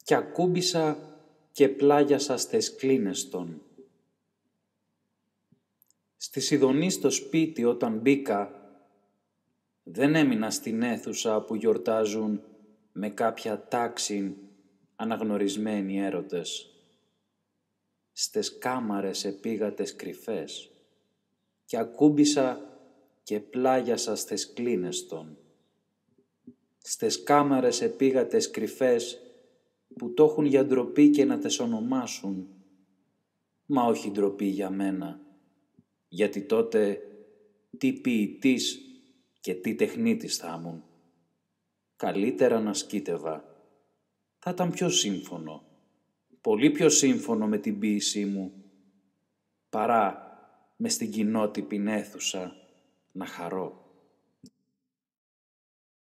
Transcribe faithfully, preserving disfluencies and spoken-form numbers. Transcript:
κι ακούμπησα και πλάγιασα στες κλίνες των. Στη Σιδονή στο σπίτι όταν μπήκα, δεν έμεινα στην αίθουσα που γιορτάζουν με κάποια τάξη αναγνωρισμένοι έρωτες. Στες κάμαρες επήγα τες κρυφές και ακούμπησα και πλάγιασα στες κλίνες των. Στες κάμαρες επήγα τες κρυφές που το έχουν για ντροπή και να τες ονομάσουν, μα όχι ντροπή για μένα, γιατί τότε τι ποιητής και τι τεχνίτης θα ήμουν. Καλύτερα να σκήτευα. Θα ήταν πιο σύμφωνο, πολύ πιο σύμφωνο με την ποίησή μου, παρά μες στην κοινότυπη αίθουσα να χαρώ.